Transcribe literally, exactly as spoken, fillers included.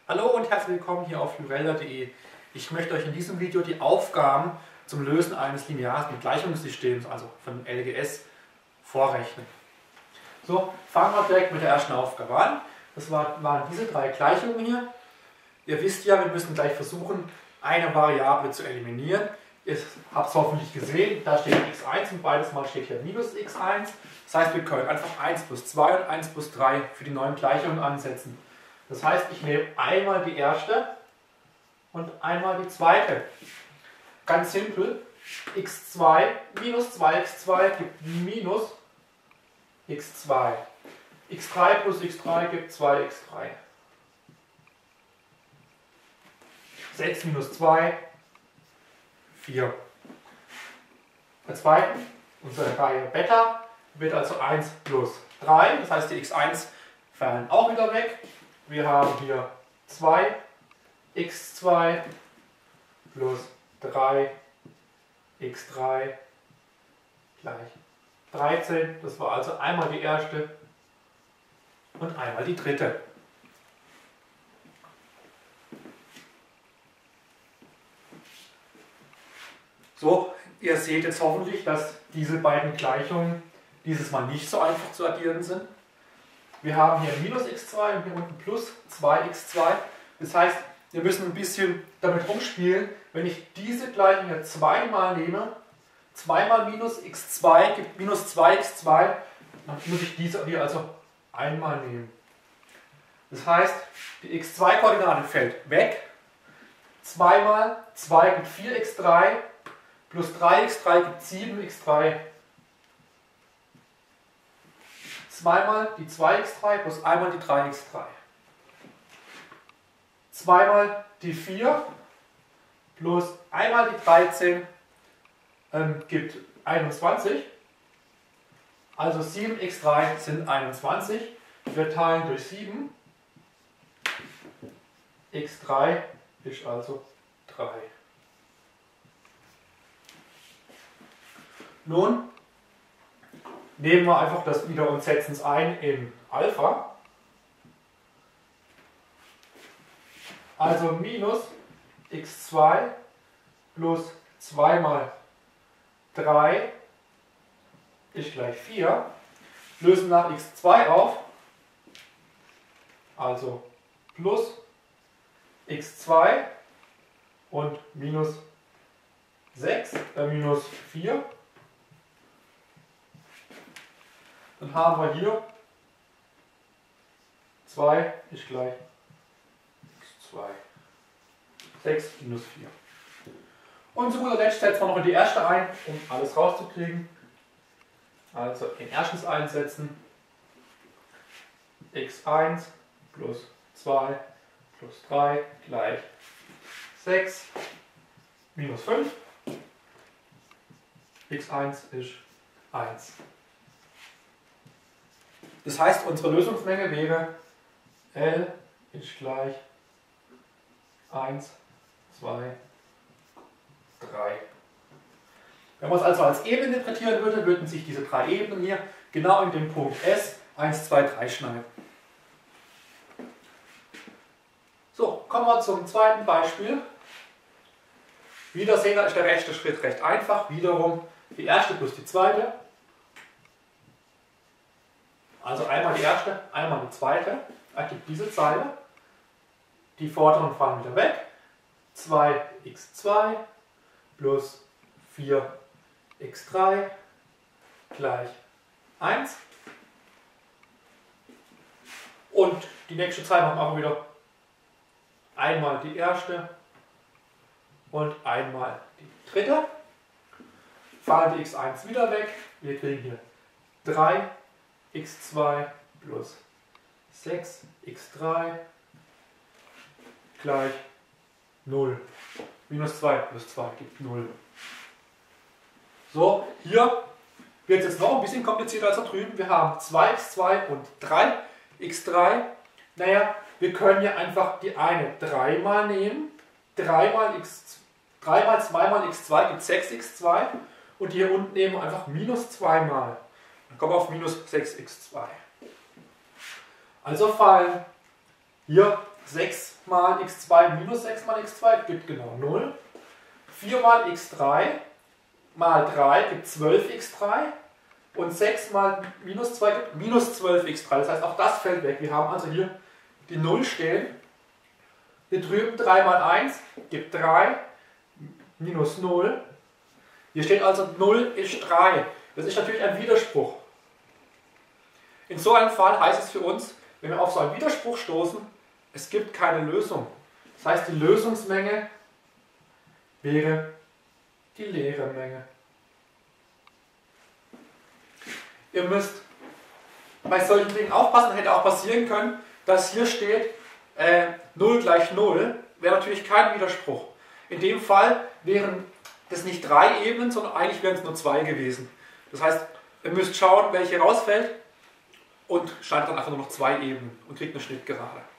Hallo und herzlich willkommen hier auf Lyrella punkt de. Ich möchte euch in diesem Video die Aufgaben zum Lösen eines linearen Gleichungssystems, also von L G S, vorrechnen. So, fangen wir direkt mit der ersten Aufgabe an. Das waren diese drei Gleichungen hier. Ihr wisst ja, wir müssen gleich versuchen, eine Variable zu eliminieren. Ihr habt es hoffentlich gesehen, da steht x eins und beides Mal steht hier minus x eins. Das heißt, wir können einfach eins plus zwei und eins plus drei für die neuen Gleichungen ansetzen. Das heißt, ich nehme einmal die erste und einmal die zweite. Ganz simpel, x zwei minus zwei x zwei gibt minus x zwei. x drei plus x drei gibt zwei x drei. sechs minus zwei, vier. Der zweiten, unsere Reihe Beta, wird also eins plus drei, das heißt die x eins fallen auch wieder weg. Wir haben hier zwei x zwei plus drei x drei gleich dreizehn. Das war also einmal die erste und einmal die dritte. So, ihr seht jetzt hoffentlich, dass diese beiden Gleichungen dieses Mal nicht so einfach zu addieren sind. Wir haben hier minus x zwei und hier unten plus zwei x zwei. Das heißt, wir müssen ein bisschen damit rumspielen. Wenn ich diese Gleichung hier zweimal nehme, zweimal minus x zwei gibt minus zwei x zwei, dann muss ich diese hier also einmal nehmen. Das heißt, die x zwei Koordinate fällt weg. zweimal zwei gibt vier x drei, plus drei x drei gibt sieben x drei. Zweimal die zwei x drei plus einmal die drei x drei. Zweimal die vier plus einmal die dreizehn ähm, gibt einundzwanzig. Also sieben x drei sind einundzwanzig. Wir teilen durch sieben. x drei ist also drei. Nun nehmen wir einfach das wieder und setzen es ein in Alpha. Also minus x zwei plus zwei mal drei ist gleich vier. Lösen nach x zwei auf. Also plus x zwei und minus sechs, äh, minus vier. Dann haben wir hier zwei ist gleich x zwei. sechs minus vier. Und zu guter Letzt setzen wir noch in die erste ein, um alles rauszukriegen. Also in erstens einsetzen. x eins plus zwei plus drei gleich sechs minus fünf. x eins ist eins. Das heißt, unsere Lösungsmenge wäre L ist gleich eins, zwei, drei. Wenn man es also als Ebene interpretieren würde, würden sich diese drei Ebenen hier genau in dem Punkt S eins, zwei, drei schneiden. So, kommen wir zum zweiten Beispiel. Wieder sehen wir, ist der rechte Schritt recht einfach. Wiederum die erste plus die zweite. Also einmal die erste, einmal die zweite, ergibt diese Zeile. Die vorderen fallen wieder weg. zwei x zwei plus vier x drei gleich eins. Und die nächste Zeile machen wir wieder einmal die erste und einmal die dritte. Fallen die x eins wieder weg. Wir kriegen hier drei x zwei plus sechs x drei gleich null. Minus zwei plus zwei gibt null. So, hier wird es jetzt noch ein bisschen komplizierter als da drüben. Wir haben zwei x zwei und drei x drei. Naja, wir können ja einfach die eine dreimal nehmen. drei mal x, drei mal zwei mal x zwei gibt sechs x zwei. Und hier unten nehmen wir einfach minus zwei mal. Dann kommen wir auf minus sechs x zwei. Also fallen hier sechs mal x zwei minus sechs mal x zwei gibt genau null. vier mal x drei mal drei gibt zwölf x drei. Und sechs mal minus zwei gibt minus zwölf x drei. Das heißt, auch das fällt weg. Wir haben also hier die null stehen. Hier drüben drei mal eins gibt drei minus null. Hier steht also null ist drei. Das ist natürlich ein Widerspruch. In so einem Fall heißt es für uns, wenn wir auf so einen Widerspruch stoßen, es gibt keine Lösung. Das heißt, die Lösungsmenge wäre die leere Menge. Ihr müsst bei solchen Dingen aufpassen, hätte auch passieren können, dass hier steht äh, null gleich null, wäre natürlich kein Widerspruch. In dem Fall wären das nicht drei Ebenen, sondern eigentlich wären es nur zwei gewesen. Das heißt, ihr müsst schauen, welche rausfällt und schneidet dann einfach nur noch zwei Ebenen und kriegt eine Schnittgerade.